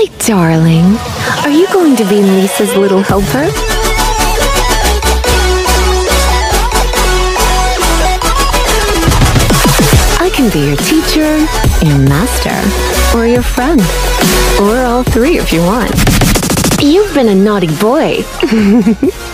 Hi, darling. Are you going to be Lisa's little helper? I can be your teacher, your master, or your friend. Or all three if you want. You've been a naughty boy.